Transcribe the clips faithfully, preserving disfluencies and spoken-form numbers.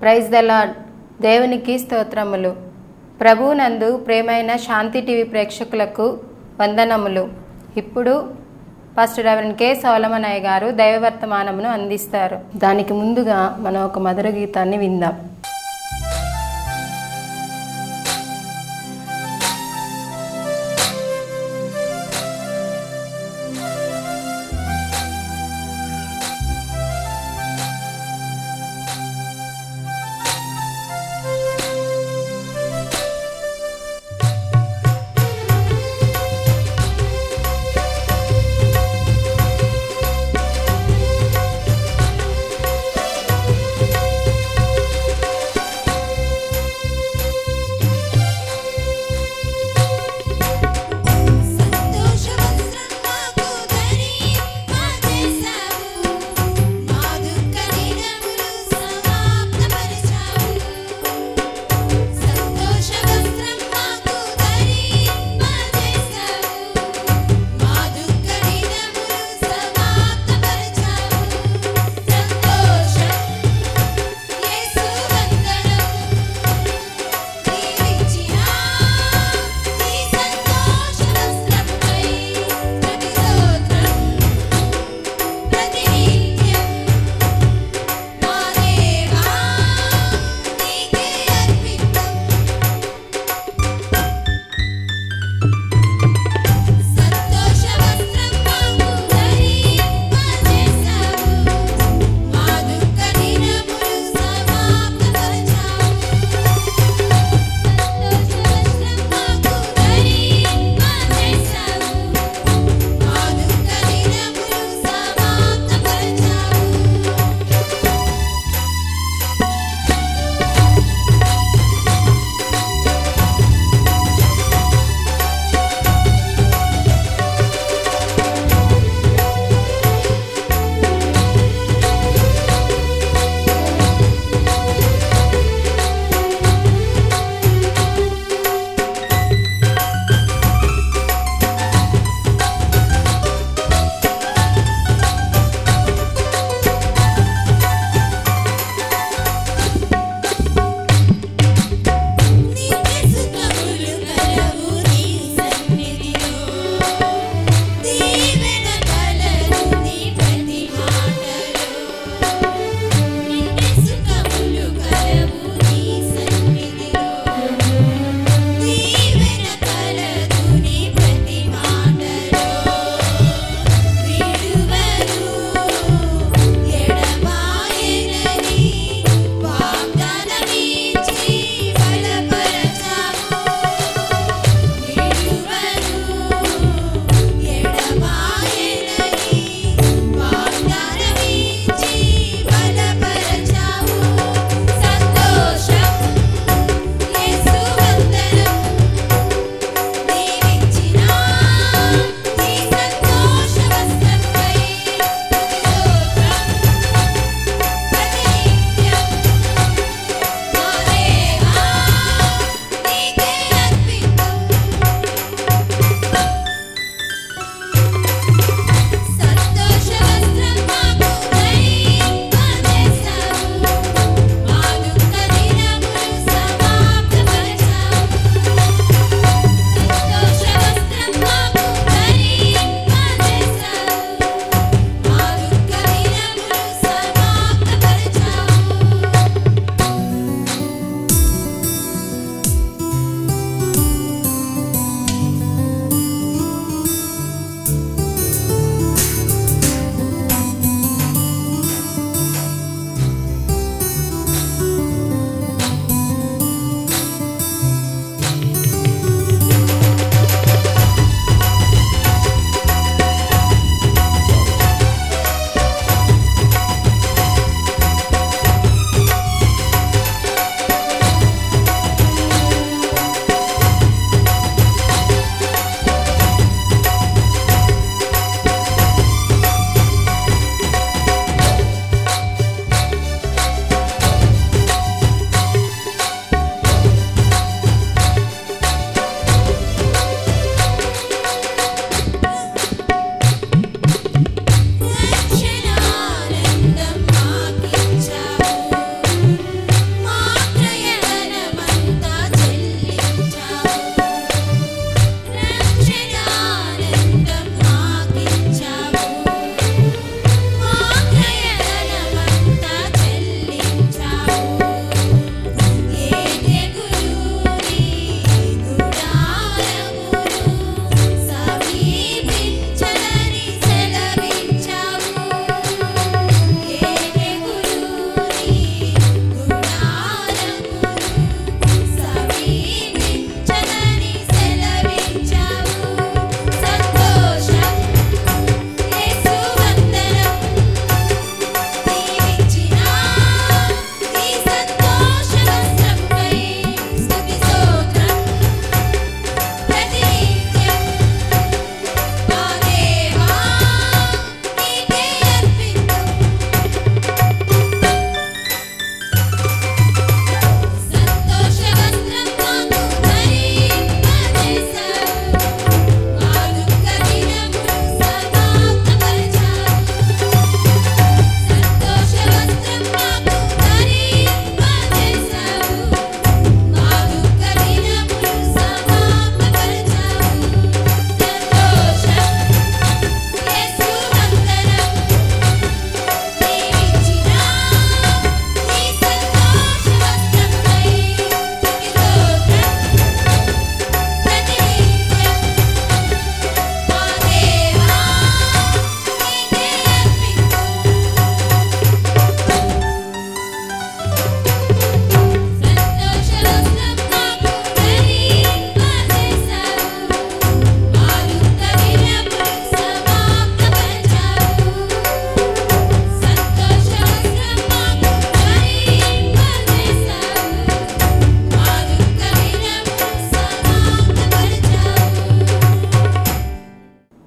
Praise the Lord. దేవునికి స్తోత్రములు. ప్రభువునందు ప్రేమైన శాంతి టీవీ ప్రేక్షకులకు వందనములు. ఇప్పుడు పాస్టర్ రెవరెండ్ కె సోలమన్ అయ్య గారు దైవవర్తమానమును అందిస్తారు. దానికి ముందుగా మనం ఒక మధుర గీతాన్ని విందాం.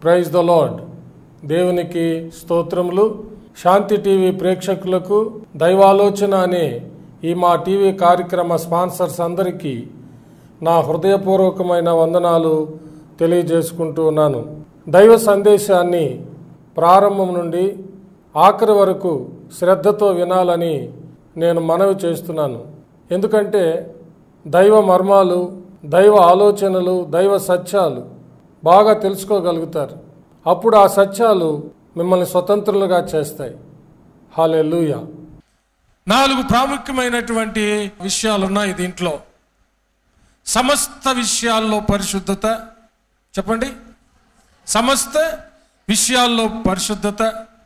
Praise the Lord. దేవునికి స్తోత్రములు. శాంతి టీవీ ప్రేక్షకులకు దైవాలోచన అనే ఈ మా టీవీ కార్యక్రమ స్పాన్సర్స్ అందరికీ నా హృదయపూర్వకమైన వందనాలు తెలియజేసుకుంటూ ఉన్నాను. దైవ సందేశాన్ని ప్రారంభం నుండి ఆఖరి వరకు శ్రద్ధతో వినాలని నేను మనవి చేస్తున్నాను. ఎందుకంటే దైవ మర్మాలు, దైవ ఆలోచనలు, దైవ సత్యాలు బాగా తెలుసుకోగలుగుతారు. అప్పుడు ఆ సత్యాలు మిమ్మల్ని స్వతంత్రులుగా చేస్తాయి. హల్లెలూయా. నాలుగు ప్రాముఖ్యమైనటువంటి విషయాలు ఉన్నాయి దీంట్లో. సమస్త విషయాల్లో పరిశుద్ధత. చెప్పండి. సమస్త విషయాల్లో పరిశుద్ధత.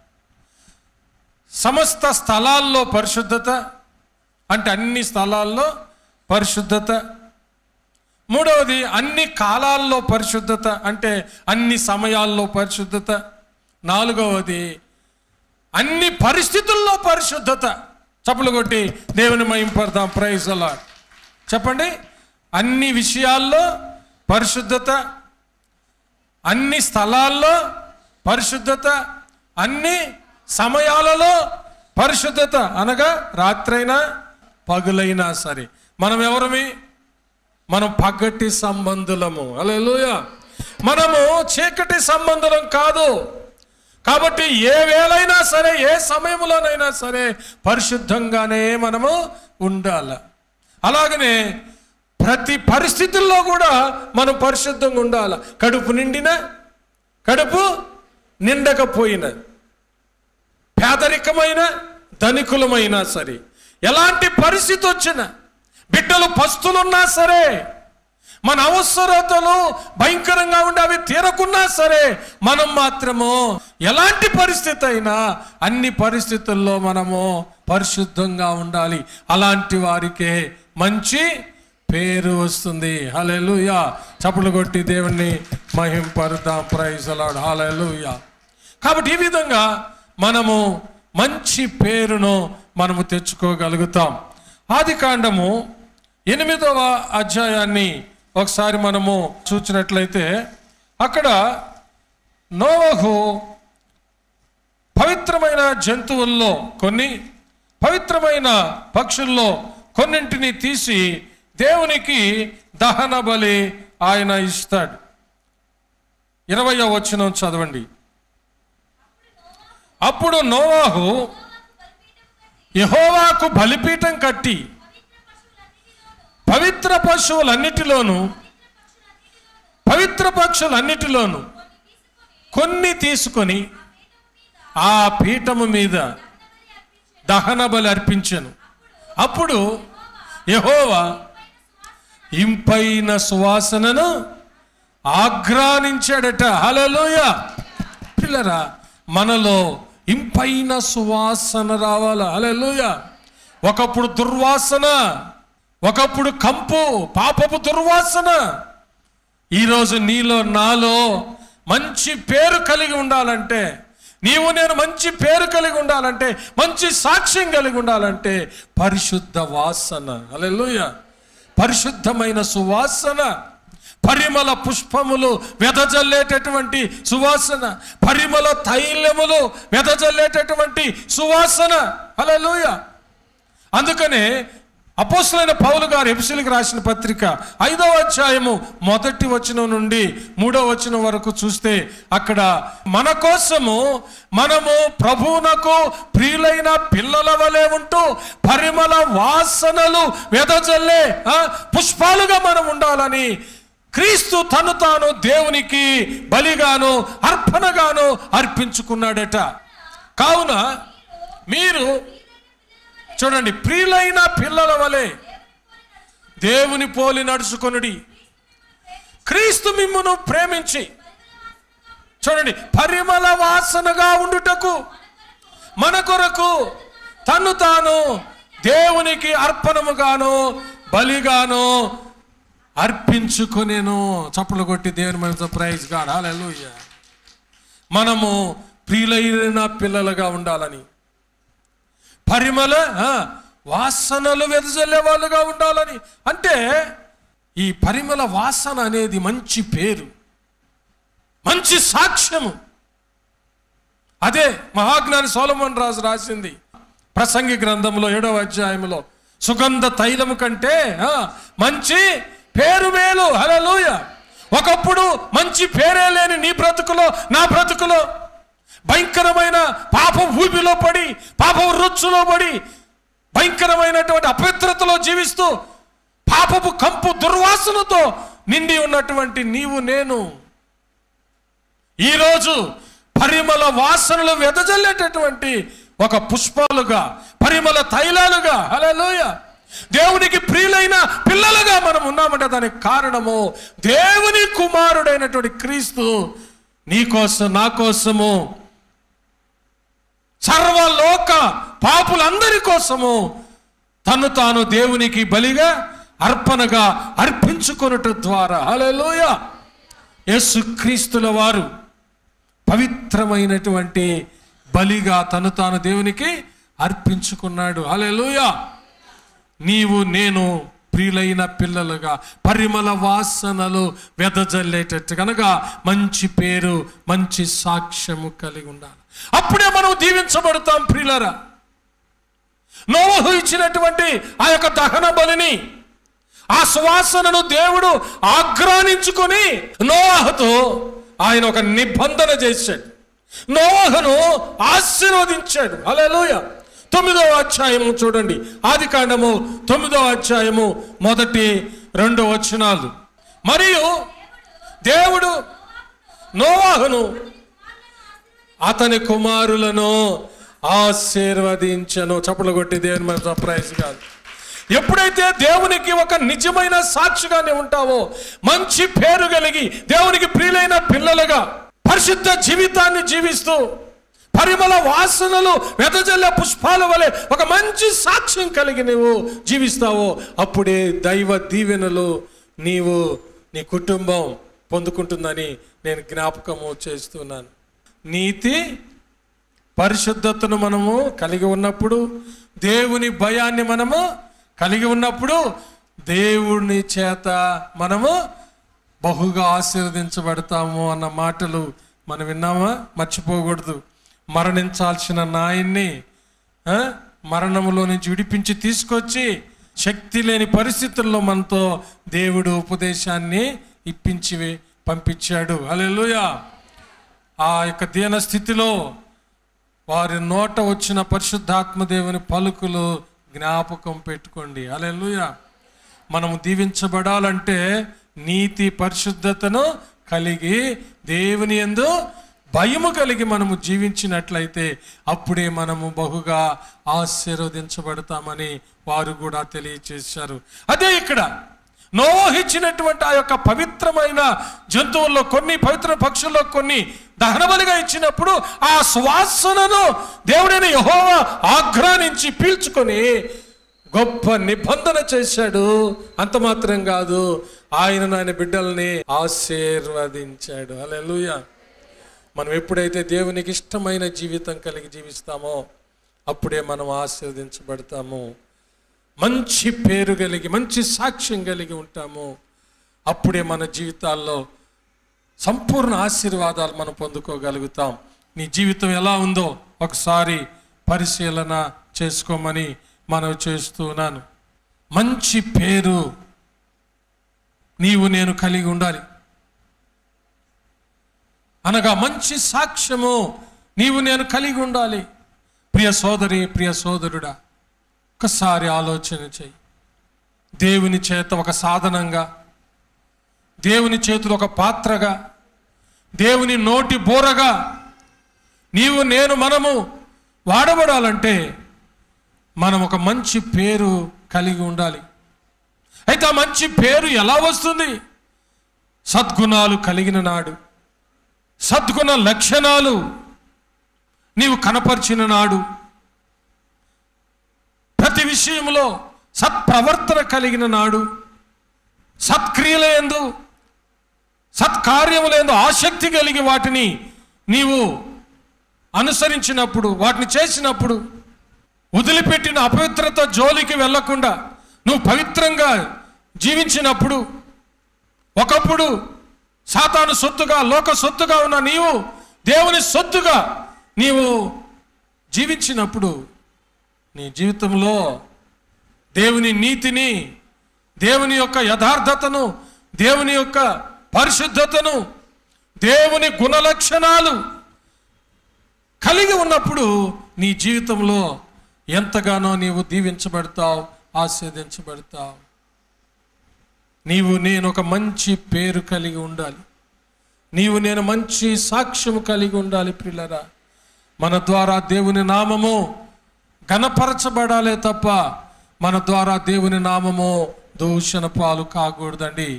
సమస్త స్థలాల్లో పరిశుద్ధత అంటే అన్ని స్థలాల్లో పరిశుద్ధత. మూడవది అన్ని కాలాల్లో పరిశుద్ధత అంటే అన్ని సమయాల్లో పరిశుద్ధత. నాలుగవది అన్ని పరిస్థితుల్లో పరిశుద్ధత. చప్పలు కొట్టి దేవుని మహింపడదాం. Praise the lord. చెప్పండి. అన్ని విషయాల్లో పరిశుద్ధత, అన్ని స్థలాల్లో పరిశుద్ధత, అన్ని సమయాలలో పరిశుద్ధత. అనగా రాత్రైనా పగులైనా సరే. మనం ఎవరమి? మనం పగటి సంబంధులము. హల్లెలూయా. మనము చీకటి సంబంధులం కాదు. కాబట్టి ఏ వేళైనా సరే, ఏ సమయంలోనైనా సరే పరిశుద్ధంగానే మనము ఉండాలి. అలాగనే ప్రతి పరిస్థితుల్లో కూడా మనం పరిశుద్ధంగా ఉండాలి. కడుపు నిండిన, కడుపు నిండకపోయిన, పేదరికమైన, ధనికులమైనా సరే, ఎలాంటి పరిస్థితి వచ్చినా, బిడ్డలు పస్తులున్నా సరే, మన అవసరతలు భయంకరంగా ఉండి అవి తీరకున్నా సరే, మనం మాత్రము ఎలాంటి పరిస్థితి అయినా అన్ని పరిస్థితుల్లో మనము పరిశుద్ధంగా ఉండాలి. అలాంటి వారికే మంచి పేరు వస్తుంది. హల్లెలూయా. చప్పట్లు కొట్టి దేవుణ్ణి మహింపడదాం. Praise the Lord. హల్లెలూయా. కాబట్టి ఈ విధంగా మనము మంచి పేరును మనము తెచ్చుకోగలుగుతాం. ఆదికాండము ఎనిమిదవ అధ్యాయాన్ని ఒకసారి మనము చూసినట్లయితే అక్కడ నోవహు పవిత్రమైన జంతువుల్లో కొన్ని, పవిత్రమైన పక్షుల్లో కొన్నింటిని తీసి దేవునికి దహన బలి ఆయన ఇస్తాడు. ఇరవయో వచనం చదవండి. అప్పుడు నోవహు యెహోవాకు బలిపీఠం కట్టి పవిత్ర పశువులన్నిటిలోను, పవిత్ర పక్షులన్నిటిలోను కొన్ని తీసుకొని ఆ పీఠము మీద దహన బలి అర్పించెను. అప్పుడు యెహోవా ఇంపైన సువాసనను ఆఘ్రానించాడట. హల్లెలూయా. పిల్లరా, మనలో ఇంపైన సువాసన రావాల. హల్లెలూయా. ఒకప్పుడు దుర్వాసన, ఒకప్పుడు కంపు, పాపపు దుర్వాసన. ఈరోజు నీలో నాలో మంచి పేరు కలిగి ఉండాలంటే, నీవు నేను మంచి పేరు కలిగి ఉండాలంటే, మంచి సాక్ష్యం కలిగి ఉండాలంటే పరిశుద్ధ వాసన. హల్లెలూయా. పరిశుద్ధమైన సువాసన, పరిమళ పుష్పములు వెదజల్లేటటువంటి సువాసన, పరిమళ తైలములు వెదజల్లేటటువంటి సువాసన. హల్లెలూయా. అందుకనే అపోస్తలుడైన పౌలు గారు ఎఫెసీయులకు రాసిన పత్రిక ఐదవ అధ్యాయము మొదటి వచనం నుండి మూడవ వచనం వరకు చూస్తే అక్కడ మన కోసము మనము ప్రభువునకు ప్రియులైన పిల్లల వలె ఉంటూ పరిమళ వాసనలు వెదజల్లే పుష్పాలుగా మనం ఉండాలని క్రీస్తు తను తాను దేవునికి బలిగాను అర్పణగాను అర్పించుకున్నాడట. కావున మీరు చూడండి, ప్రియులైన పిల్లల వలె దేవుని పోలి నడుచుకొనుడి. క్రీస్తు మిమ్మును ప్రేమించి చూడండి పరిమళ వాసనగా ఉండుటకు మన కొరకు తను తాను దేవునికి అర్పణముగాను బలిగాను అర్పించుకొనేను. చప్పలు కొట్టి దేవుని మనసు ప్రైజ్ గాడ్. హల్లెలూయా. మనము ప్రియులైన పిల్లలుగా ఉండాలని, పరిమళ వాసనలు వెదజల్లే వాళ్ళుగా ఉండాలని. అంటే ఈ పరిమళ వాసన అనేది మంచి పేరు, మంచి సాక్ష్యము. అదే మహాజ్ఞాని సొలొమోను రాజు రాసింది ప్రసంగి గ్రంథంలో ఏడవ అధ్యాయంలో, సుగంధ తైలము కంటే మంచి పేరు మేలు. హల్లెలూయా. ఒకప్పుడు మంచి పేరే లేని నీ బ్రతుకులో నా బ్రతుకులో భయంకరమైన పాప ఊబిలో పడి, పాప రుచ్చులో పడి, భయంకరమైనటువంటి అపవిత్రతలో జీవిస్తూ పాపపు కంపు దుర్వాసనతో నిండి ఉన్నటువంటి నీవు నేను ఈరోజు పరిమళ వాసనలు వెదజల్లేటటువంటి ఒక పుష్పాలుగా, పరిమళ తైలాలుగా, హల్లెలూయా, దేవునికి ప్రియులైన పిల్లలుగా మనం ఉన్నామంటే దానికి కారణము దేవుని కుమారుడైనటువంటి క్రీస్తు నీ కోసం నా కోసము సర్వలోక పాపులందరి కోసము తను తాను దేవునికి బలిగా అర్పణగా అర్పించుకొనుట ద్వారా, హల్లెలూయా, యేసుక్రీస్తుల వారు పవిత్రమైనటువంటి బలిగా తను తాను దేవునికి అర్పించుకున్నాడు. హల్లెలూయా. నీవు నేను ప్రియులైన పిల్లలుగా పరిమళ వాసనలు వెదజల్లేటట్టు కనుక మంచి పేరు, మంచి సాక్ష్యము కలిగి ఉండాలి. అప్పుడే మనం దీవించబడతాం. ప్రియులరా, నోవహు ఇచ్చినటువంటి ఆ యొక్క దహన బలిని, ఆ సువాసనను దేవుడు ఆగ్రానించుకొని నోవహుతో ఆయన ఒక నిబంధన చేశాడు, నోవహును ఆశీర్వదించాడు. హల్లెలూయా. తొమ్మిదవ అధ్యాయము చూడండి, ఆది కాండము తొమ్మిదవ అధ్యాయము మొదటి రెండు వచనాలు. మరియు దేవుడు నోవహును అతని కుమారులను ఆశీర్వదించను. చప్పట్లు కొట్టి దేవుని మన సర్ప్రైజ్ కాదు. ఎప్పుడైతే దేవునికి ఒక నిజమైన సాక్షిగానే ఉంటావో, మంచి పేరు కలిగి దేవునికి ప్రియులైన పిల్లలుగా పరిశుద్ధ జీవితాన్ని జీవిస్తూ పరిమళ వాసనలు వెదజల్లే పుష్పాల వలె ఒక మంచి సాక్ష్యం కలిగి నీవు జీవిస్తావో, అప్పుడే దైవ దీవెనలు నీవు నీ కుటుంబం పొందుకుంటుందని నేను జ్ఞాపకము చేస్తున్నాను. నీతి పరిశుద్ధతను మనము కలిగి ఉన్నప్పుడు, దేవుని భయాన్ని మనము కలిగి ఉన్నప్పుడు దేవుని చేత మనము బహుగా ఆశీర్వదించబడతాము అన్న మాటలు మనం విన్నామా? మర్చిపోకూడదు. మరణించాల్సిన నాయన్ని మరణములో నుంచి విడిపించి తీసుకొచ్చి శక్తి లేని పరిస్థితుల్లో మనతో దేవుడు ఉపదేశాన్ని ఇప్పించి పంపించాడు. హల్లెలూయా. ఆ యొక్క దీన స్థితిలో వారి నోట వచ్చిన పరిశుద్ధాత్మ దేవుని పలుకులు జ్ఞాపకం పెట్టుకోండి. హల్లెలూయా. మనము దీవించబడాలంటే నీతి పరిశుద్ధతను కలిగి దేవుని యందు భయము కలిగి మనము జీవించినట్లయితే అప్పుడే మనము బహుగా ఆశీర్వదించబడతామని వారు కూడా తెలియచేశారు. అదే ఇక్కడ నోవహు ఇచ్చినటువంటి ఆ యొక్క పవిత్రమైన జంతువుల్లో కొన్ని, పవిత్ర పక్షుల్లో కొన్ని దహనబలిగా ఇచ్చినప్పుడు ఆ సువాసనను దేవుడైన యెహోవా ఆగ్రానించి పీల్చుకొని గొప్ప నిబంధన చేశాడు. అంత మాత్రం కాదు, ఆయన ఆయన బిడ్డల్ని ఆశీర్వదించాడు. హల్లెలూయా. మనం ఎప్పుడైతే దేవునికి ఇష్టమైన జీవితం కలిగి జీవిస్తామో అప్పుడే మనం ఆశీర్వదించబడతాము, మంచి పేరు కలిగి మంచి సాక్ష్యం కలిగి ఉంటాము. అప్పుడే మన జీవితాల్లో సంపూర్ణ ఆశీర్వాదాలు మనం పొందుకోగలుగుతాం. నీ జీవితం ఎలా ఉందో ఒకసారి పరిశీలన చేసుకోమని మనం చేస్తున్నాను. మంచి పేరు నీవు నేను కలిగి ఉండాలి, అనగా మంచి సాక్ష్యము నీవు నేను కలిగి ఉండాలి. ప్రియ సోదరి, ప్రియ సోదరుడా, ఒకసారి ఆలోచన చెయ్యి. దేవుని చేత ఒక సాధనంగా, దేవుని చేతులు ఒక పాత్రగా, దేవుని నోటి బోరగా నీవు నేను మనము వాడబడాలంటే మనం ఒక మంచి పేరు కలిగి ఉండాలి. అయితే ఆ మంచి పేరు ఎలా వస్తుంది? సద్గుణాలు కలిగిన నాడు, సద్గుణ లక్షణాలు నీవు కనపరిచిన నాడు, ప్రతి విషయంలో సత్ప్రవర్తన కలిగిన నాడు, సత్క్రియలందు సత్కార్యములందు ఆసక్తి కలిగి వాటిని నీవు అనుసరించినప్పుడు, వాటిని చేసినప్పుడు, వదిలిపెట్టిన అపవిత్రత జోలికి వెళ్లకుండా నువ్వు పవిత్రంగా జీవించినప్పుడు, ఒకప్పుడు సాతాను సొత్తుగా, లోక సొత్తుగా ఉన్న నీవు దేవుని సొత్తుగా నీవు జీవించినప్పుడు నీ జీవితంలో దేవుని నీతిని, దేవుని యొక్క యథార్థతను, దేవుని యొక్క పరిశుద్ధతను, దేవుని గుణలక్షణాలు కలిగి ఉన్నప్పుడు నీ జీవితంలో ఎంతగానో నీవు దీవించబడతావు, ఆశీర్వదించబడతావు. నీవు నేను ఒక మంచి పేరు కలిగి ఉండాలి. నీవు నేను మంచి సాక్ష్యము కలిగి ఉండాలి. ప్రియులారా, మన ద్వారా దేవుని నామము ఘనపరచబడాలే తప్ప మన ద్వారా దేవుని నామము దూషణ పాలు కాకూడదండి.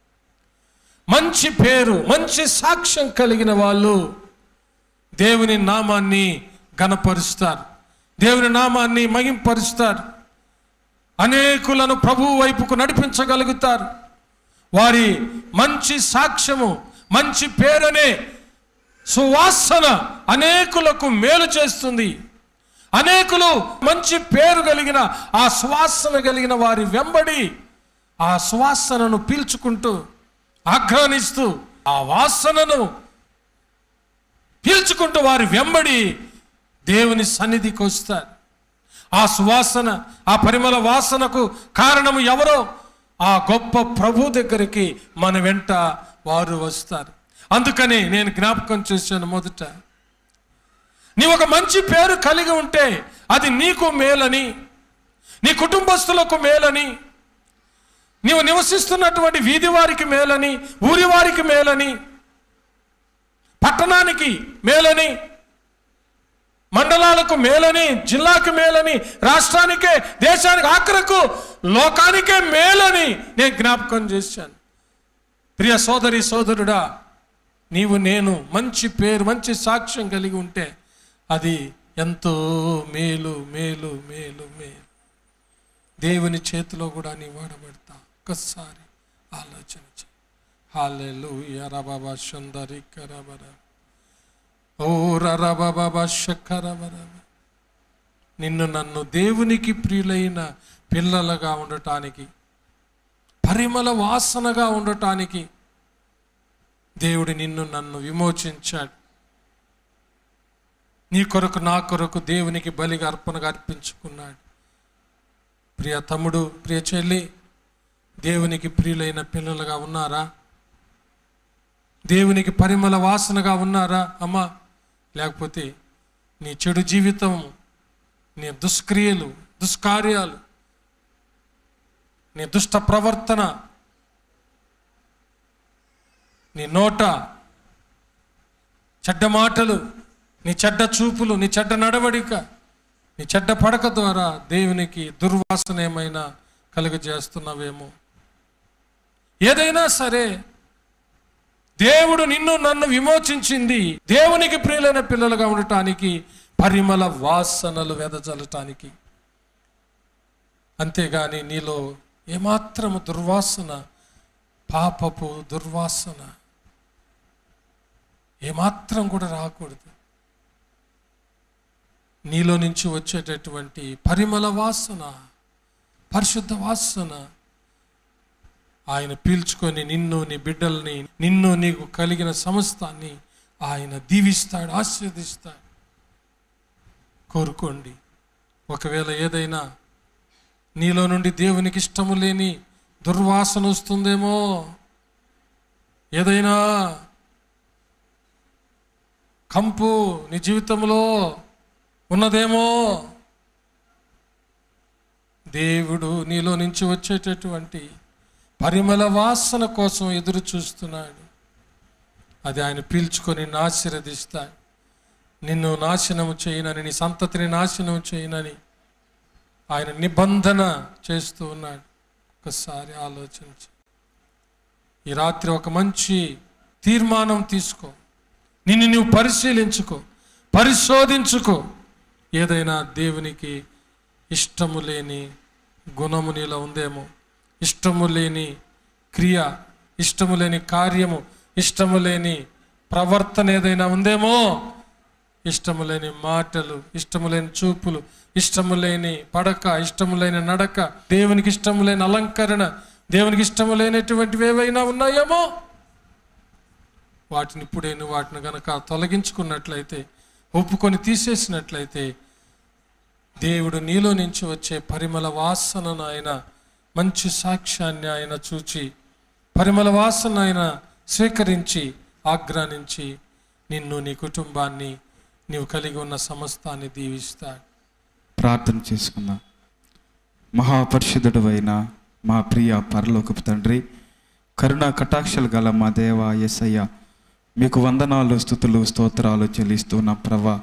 మంచి పేరు, మంచి సాక్ష్యం కలిగిన వాళ్ళు దేవుని నామాన్ని ఘనపరుస్తారు, దేవుని నామాన్ని మహింపరుస్తారు, అనేకులను ప్రభువు వైపుకు నడిపించగలుగుతారు. వారి మంచి సాక్ష్యము, మంచి పేరనే సువాసన అనేకులకు మేలు చేస్తుంది. అనేకులు మంచి పేరు కలిగిన ఆ సువాసన కలిగిన వారి వెంబడి ఆ సువాసనను పీల్చుకుంటూ ఆఘ్రానిస్తూ ఆ వాసనను పీల్చుకుంటూ వారి వెంబడి దేవుని సన్నిధికి వస్తారు. ఆ సువాసన, ఆ పరిమళ వాసనకు కారణము ఎవరో ఆ గొప్ప ప్రభు దగ్గరికి మన వెంట వారు వస్తారు. అందుకని నేను జ్ఞాపకం చేశాను, మొదట నీ ఒక మంచి పేరు కలిగి ఉంటే అది నీకు మేలని, నీ కుటుంబస్తులకు మేలని, నీవు నివసిస్తున్నటువంటి వీధి వారికి మేలని, ఊరి వారికి మేలని, పట్టణానికి మేలని, మండలాలకు మేలని, జిల్లాకు మేలని, రాష్ట్రానికే, దేశానికి, ఆఖరకు లోకానికే మేలని నేను జ్ఞాపకం చేశాను. ప్రియ సోదరి సోదరుడా, నీవు నేను మంచి పేరు, మంచి సాక్ష్యం కలిగి ఉంటే అది ఎంతో మేలు మేలు మేలు మేలు. దేవుని చేతిలో కూడా నీ వాడబడతా. ఒక్కసారి ఆలోచన చేయి. హల్లెలూయా రబాబా సుందరి కరబర ఓ రబాబా శక్కరబర. నిన్ను నన్ను దేవునికి ప్రియులైన పిల్లలుగా ఉండటానికి, పరిమళ వాసనగా ఉండటానికి దేవుడు నిన్ను నన్ను విమోచించాడు. నీ కొరకు, నా కొరకు దేవునికి బలిగా అర్పణగా అర్పించుకున్నాడు. ప్రియ తమ్ముడు, ప్రియ చెల్లి, దేవునికి ప్రియులైన పిల్లలుగా ఉన్నారా? దేవునికి పరిమళ వాసనగా ఉన్నారా అమ్మా? లేకపోతే నీ చెడు జీవితం, నీ దుష్క్రియలు, దుష్కార్యాలు, నీ దుష్ట ప్రవర్తన, నీ నోట చెడ్డ మాటలు, నీ చెడ్డ చూపులు, నీ చెడ్డ నడవడిక, నీ చెడ్డ పడక ద్వారా దేవునికి దుర్వాసన ఏమైనా కలుగజేస్తున్నావేమో. ఏదైనా సరే, దేవుడు నిన్ను నన్ను విమోచించింది దేవునికి ప్రియులైన పిల్లలుగా ఉండటానికి, పరిమళ వాసనలు వెదజల్లటానికి. అంతేగాని నీలో ఏమాత్రము దుర్వాసన, పాపపు దుర్వాసన ఏమాత్రం కూడా రాకూడదు. నీలో నుంచి వచ్చేటటువంటి పరిమళ వాసన, పరిశుద్ధ వాసన ఆయన పీల్చుకొని నిన్ను, నీ బిడ్డల్ని, నిన్ను, నీకు కలిగిన సమస్తాన్ని ఆయన దీవిస్తాడు, ఆశీర్వదిస్తాడు. కోరుకోండి. ఒకవేళ ఏదైనా నీలో నుండి దేవునికి ఇష్టము లేని దుర్వాసన వస్తుందేమో, ఏదైనా కంపు నీ జీవితంలో ఉన్నదేమో, దేవుడు నీలో నుంచి వచ్చేటటువంటి పరిమళ వాసన కోసం ఎదురు చూస్తున్నాడు. అది ఆయన పీల్చుకొని నిన్ను ఆశీర్వదిస్తాడు. నిన్ను నాశనము చేయనని, నీ సంతతిని నాశనం చేయనని ఆయన నిబంధన చేస్తూ ఉన్నాడు. ఒకసారి ఆలోచించు. ఈ రాత్రి ఒక మంచి తీర్మానం తీసుకో. నిన్ను నువ్వు పరిశీలించుకో, పరిశోధించుకో. ఏదైనా దేవునికి ఇష్టము లేని గుణము నీలో ఉందేమో, ఇష్టము లేని క్రియ, ఇష్టము లేని కార్యము, ఇష్టము లేని ప్రవర్తన ఏదైనా ఉందేమో, ఇష్టము లేని మాటలు, ఇష్టము లేని చూపులు, ఇష్టము లేని పడక, ఇష్టము లేని నడక, దేవునికి ఇష్టము లేని అలంకరణ, దేవునికి ఇష్టము లేనటువంటివి ఏవైనా ఉన్నాయేమో వాటిని ఇప్పుడేను వాటిని గనక తొలగించుకున్నట్లయితే, ఒప్పుకొని తీసేసినట్లయితే, దేవుడు నీలో నుంచి వచ్చే పరిమళ వాసనను ఆయన, మంచి సాక్ష్యాన్ని ఆయన చూచి పరిమళ వాసన ఆయన స్వీకరించి ఆగ్రానించి నిన్ను, నీ కుటుంబాన్ని, నీవు కలిగి ఉన్న సమస్తాన్ని దీవిస్తాడు. ప్రార్థన చేసుకుందాం. మహాపరిశుద్ధుడు అయిన మా ప్రియ పరలోకపు తండ్రి, కరుణా కటాక్షలు గల మా దేవ యేసయ్య, మీకు వందనాలు, స్తుతులు, స్తోత్రాలు చెల్లిస్తున్న ప్రభా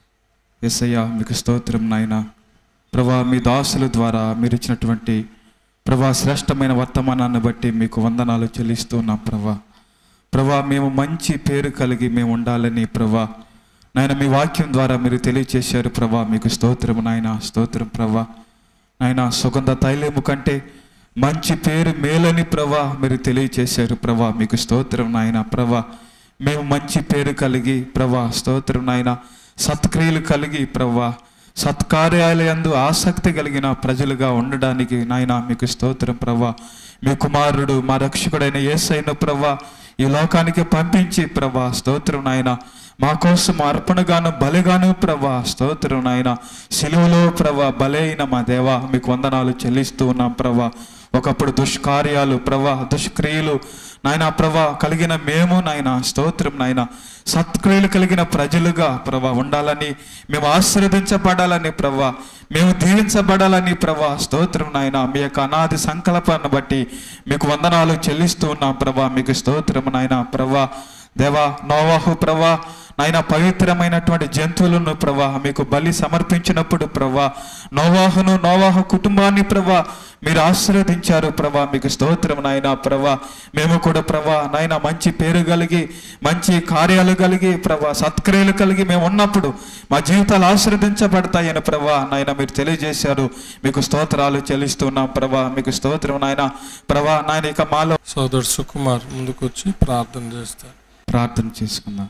యేసయ్య, మీకు స్తోత్రం నాయన. ప్రభా, మీ దాసుల ద్వారా మీరు ఇచ్చినటువంటి ప్రభా శ్రేష్టమైన వర్తమానాన్ని బట్టి మీకు వందనాలు చెల్లిస్తున్నాం ప్రభా. ప్రభా, మేము మంచి పేరు కలిగి మేము ఉండాలని ప్రభా నాయన మీ వాక్యం ద్వారా మీరు తెలియచేశారు ప్రభా. మీకు స్తోత్రం నాయన, స్తోత్రం ప్రభా. నాయన, సుగంధ తైలము కంటే మంచి పేరు మేలని ప్రభా మీరు తెలియచేశారు ప్రభా. మీకు స్తోత్రం నాయన. ప్రభా, మేము మంచి పేరు కలిగి ప్రభా స్తోత్రం నాయన, సత్క్రియలు కలిగి ప్రభా సత్కార్యాలయందు ఆసక్తి కలిగిన ప్రజలుగా ఉండడానికి నాయన మీకు స్తోత్రం ప్రభా. మీ కుమారుడు మా రక్షకుడైన యేసయ్యను ప్రభా ఈ లోకానికి పంపించి ప్రభా స్తోత్రం నాయన, మా కోసం అర్పణగాను బలిగాను ప్రభా స్తోత్రం నాయన, సిలువలో ప్రభా బలి అయిన మా దేవా మీకు వందనాలు చెల్లిస్తూ ఉన్నాం ప్రభా. ఒకప్పుడు దుష్కార్యాలు ప్రభా, దుష్క్రియలు నాయన ప్రభా కలిగిన మేము నాయన స్తోత్రం నాయన, సత్క్రియలు కలిగిన ప్రజలుగా ప్రభా ఉండాలని, మేము ఆశీర్వదించబడాలని ప్రభా, మేము దీవించబడాలని ప్రభా స్తోత్రం నాయన. మీ యొక్క అనాది సంకల్పాన్ని బట్టి మీకు వందనాలు చెల్లిస్తూ ఉన్నాం ప్రభా. మీకు స్తోత్రం నాయన. ప్రభా దేవా, నోవాహు ప్రభా నాయన పవిత్రమైనటువంటి జంతువులను ప్రభా మీకు బలి సమర్పించినప్పుడు ప్రభా నోవాహును, నోవాహు కుటుంబాన్ని ప్రభా మీరు ఆశీర్వదించారు ప్రభా. మీకు స్తోత్రం నాయన. ప్రభా, మేము కూడా ప్రభా నాయన మంచి పేరు కలిగి, మంచి కార్యాలు కలిగి ప్రభా సత్క్రియలు కలిగి మేము ఉన్నప్పుడు మా జీవితాలు ఆశీర్వదించబడతాయని ప్రభా నాయన మీరు తెలియజేశారు. మీకు స్తోత్రాలు చెల్లిస్తున్నాం ప్రభా. మీకు స్తోత్రం నాయన. ప్రభా నాయన, ఇక మాలో సోదరుడు సుకుమార్ ముందుకు వచ్చి ప్రార్థన చేస్తారు. ప్రార్థన చేసుకుందాం.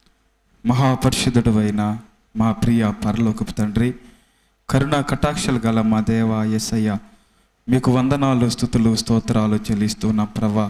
మహాపరిశుద్ధుడు అయిన మా ప్రియ పరలోకపు తండ్రి, కరుణా కటాక్షలు గల మా దేవ యేసయ్య, మీకు వందనాలు, స్తుతులు, స్తోత్రాలు చెల్లిస్తున్న ప్రభా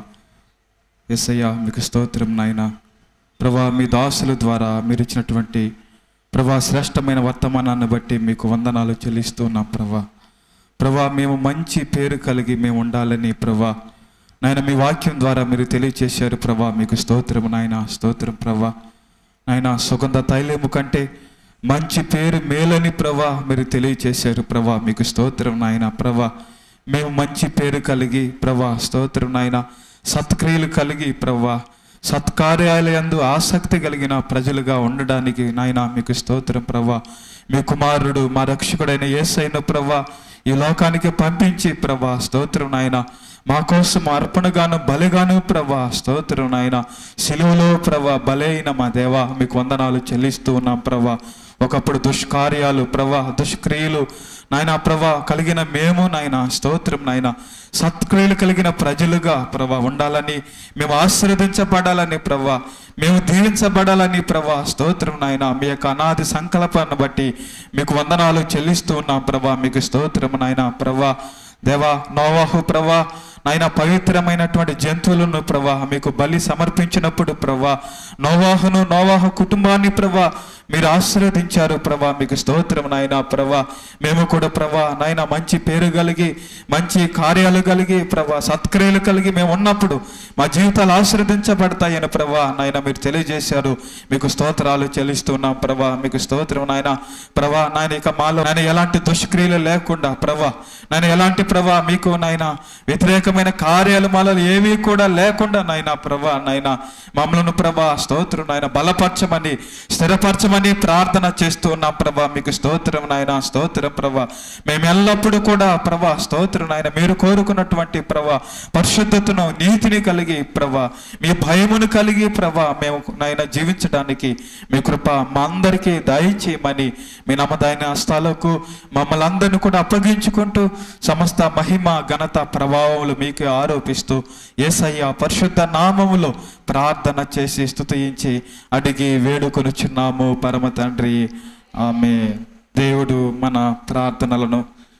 యేసయ్య. మీకు స్తోత్రం నాయన. ప్రభా, మీ దాసుల ద్వారా మీరు ఇచ్చినటువంటి ప్రభా శ్రేష్టమైన వర్తమానాన్ని బట్టి మీకు వందనాలు చెల్లిస్తున్నాం ప్రభా. ప్రభా, మేము మంచి పేరు కలిగి మేము ఉండాలని ప్రభా నాయన మీ వాక్యం ద్వారా మీరు తెలియచేశారు ప్రభా. మీకు స్తోత్రం నాయన, స్తోత్రం ప్రభా. నాయన, సుగంధ తైలము కంటే మంచి పేరు మేలని ప్రభా మీరు తెలియచేశారు ప్రభా. మీకు స్తోత్రం నాయన. ప్రభా, మేము మంచి పేరు కలిగి ప్రభా స్తోత్రం నాయన, సత్క్రియలు కలిగి ప్రభా సత్కార్యాలయందు ఆసక్తి కలిగిన ప్రజలుగా ఉండడానికి నాయన మీకు స్తోత్రం ప్రభా. మీ కుమారుడు మా రక్షకుడైన యేసయ్యను ప్రభా ఈ లోకానికి పంపించి ప్రభా స్తోత్రం నాయన, మా కోసం అర్పణగాను బలిగాను ప్రభా స్తోత్రం నాయన, సిలువలో ప్రభా బలి అయిన మా దేవా మీకు వందనాలు చెల్లిస్తూ ఉన్నాం ప్రభా. ఒకప్పుడు దుష్కార్యాలు ప్రభా, దుష్క్రియలు నాయన ప్రభా కలిగిన మేము నాయన స్తోత్రం నాయన, సత్క్రియలు కలిగిన ప్రజలుగా ప్రభా ఉండాలని, మేము ఆశీర్వదించబడాలని ప్రభా, మేము దీవించబడాలని ప్రభా స్తోత్రం నాయన. మీ యొక్క అనాది సంకల్పాన్ని బట్టి మీకు వందనాలు చెల్లిస్తూ ఉన్నాం ప్రభా. మీకు స్తోత్రం నాయన. ప్రభా దేవా, నోవాహు ప్రభా నాయన పవిత్రమైనటువంటి జంతువులను ప్రభా మీకు బలి సమర్పించినప్పుడు ప్రభా నోవాహును, నోవాహు కుటుంబాన్ని ప్రభా మీరు ఆశీర్వదించారు ప్రభా. మీకు స్తోత్రం నాయన. ప్రభా, మేము కూడా ప్రభా నాయన మంచి పేరు కలిగి, మంచి కార్యాలు కలిగి ప్రభా సత్క్రియలు కలిగి మేము ఉన్నప్పుడు మా జీవితాలు ఆశీర్వదించబడతాయని ప్రభా నాయన మీరు తెలియజేశారు. మీకు స్తోత్రాలు చెల్లిస్తున్నాం ప్రభా. మీకు స్తోత్రం నాయన. ప్రభా నాయన, ఇక మాలో నాయన ఎలాంటి దుష్క్రియలు లేకుండా ప్రభా నాయన ఎలాంటి ప్రభా మీకు నాయన వ్యతిరేకమైన కార్యాలు మాలో ఏవి కూడా లేకుండా నాయన ప్రభా నాయన మమ్మలను ప్రభా స్తోత్రం నాయన బలపరచమని, స్థిరపరచమని ప్రార్థన చేస్తూ ఉన్నాం ప్రభా. మీకు స్తోత్రం నాయన, స్తోత్రం ప్రభా. మేము ఎల్లప్పుడూ కూడా ప్రభా స్తోత్రం నాయన మీరు కోరుకున్నటువంటి ప్రభా పరిశుద్ధతను, నీతిని కలిగి ప్రభా మీ భయమును కలిగి ప్రభా మేము నాయన జీవించడానికి మీ కృప మా అందరికీ దయచేయమని మీ నమ్మదైన హస్తాలకు మమ్మల్ని అందరినీ కూడా అప్పగించుకుంటూ సమస్త మహిమ, ఘనత, ప్రభావములు మీకు ఆరోపిస్తూ యేసయ్య పరిశుద్ధ నామములో ప్రార్థన చేసి స్తుతించి అడిగి వేడుకొనుచున్నాము పరమ తండ్రి. ఆమె. దేవుడు మన ప్రార్థనలను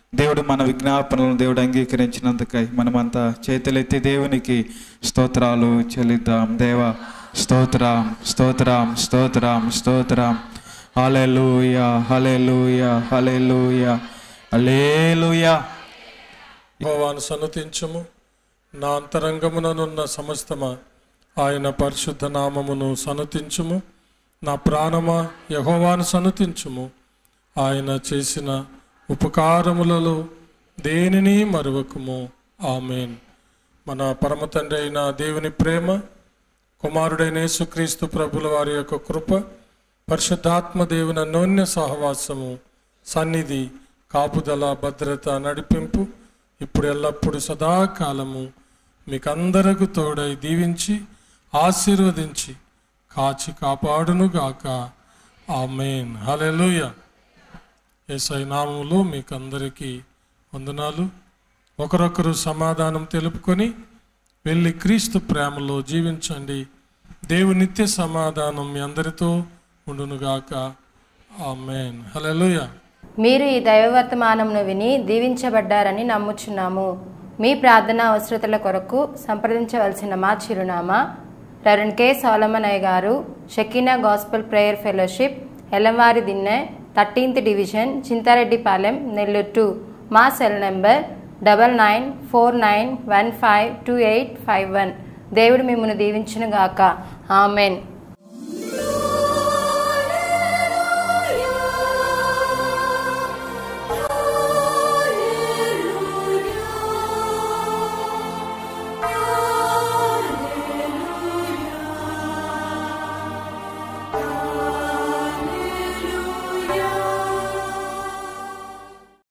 దేవుడు మన విజ్ఞాపనలను దేవుడు అంగీకరించినందుకై మనమంతా చేతులెత్తి దేవునికి స్తోత్రాలు చెల్లిద్దాం. దేవా స్తోత్రం, స్తోత్రం, స్తోత్రం, స్తోత్రం. హల్లెలూయా, హల్లెలూయా, హల్లెలూయా, హల్లెలూయా. యెహోవాను సన్నతించుము, నా అంతరంగముననున్న సమస్తమా ఆయన పరిశుద్ధ నామమును సన్నతించుము. నా ప్రాణమా యెహోవాను సన్నతించుము, ఆయన చేసిన ఉపకారములలో దేనిని మరువకుము. ఆమేన్. మన పరమ తండ్రి అయిన దేవుని ప్రేమ, కుమారుడైన యేసుక్రీస్తు ప్రభుల వారి యొక్క కృప, పరిశుద్ధాత్మ దేవుని అన్యోన్య సహవాసము, సన్నిధి, కాపుదల, భద్రత, నడిపింపు ఇప్పుడు ఎల్లప్పుడు సదాకాలము మీకందరకు తోడై దీవించి ఆశీర్వదించి కాచి కాపాడునుగాక. ఆమేన్. హల్లెలూయా. యేసయ్య నామములో మీకందరికీ వందనాలు. ఒకరొకరు సమాధానం తెలుపుకొని వెళ్ళి క్రీస్తు ప్రేమలో జీవించండి. దేవుని నిత్య సమాధానం మీ అందరితో ఉండునుగాక. ఆమేన్. హల్లెలూయా. మీరు ఈ దైవవర్తమానమును విని దీవించబడ్డారని నమ్ముచున్నాము. మీ ప్రార్థన అవసరతల కొరకు సంప్రదించవలసిన మా చిరునామా రెవరెండ్ కె సోలమనయ్య గారు, Shekinah gospel prayer fellowship, Elamvari Dinne, thirteenth division, Chintareddypalem, Nellore two. మా cell number double nine four nine one five two eight five one. దేవుడు మిమ్మల్ని దీవించునుగాక. ఆమెన్.